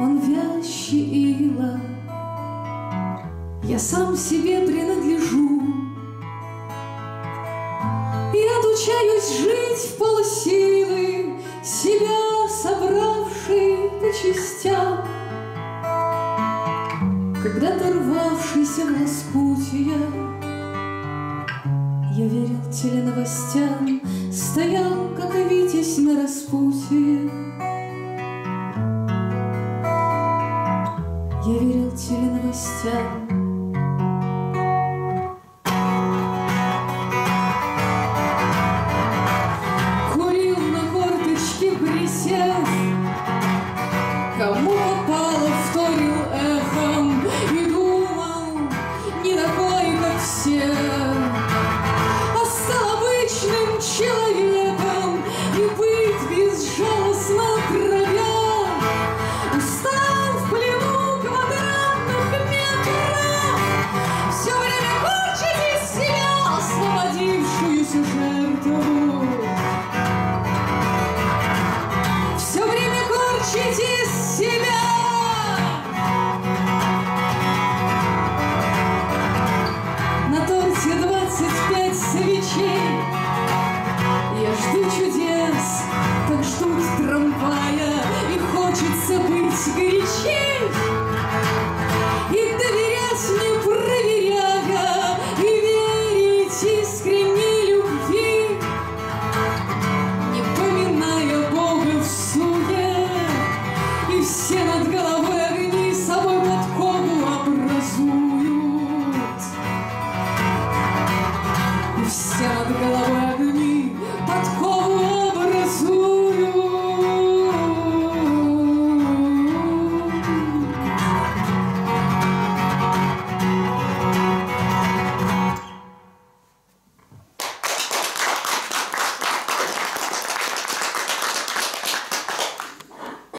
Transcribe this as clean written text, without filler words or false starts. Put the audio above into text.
он вящий ила. Я сам себе принадлежу и отучаюсь жить вполсилы, себя собравший по частям. Когда-то рвавшийся в лоскутья, я верил теленовостям, стоял, как и витязь на распутье. Я верил теленовостям. Курил на корточке, присев, кому попало, вторил эхом и думал, не такой, как все, а стал обычным человеком и быть безжалостно травя. Устал в плену квадратных метров, все время корчить из себя освободившуюся жертву. Все время корчить из себя. На торте 25 свечей. Я жду чудес, как ждут трамвая, и хочется быть горячей и доверять, не проверяя, и верить искренней любви, не поминая Бога в суе. И все над головой огни собой подкову образуют. И все над головой огни подкову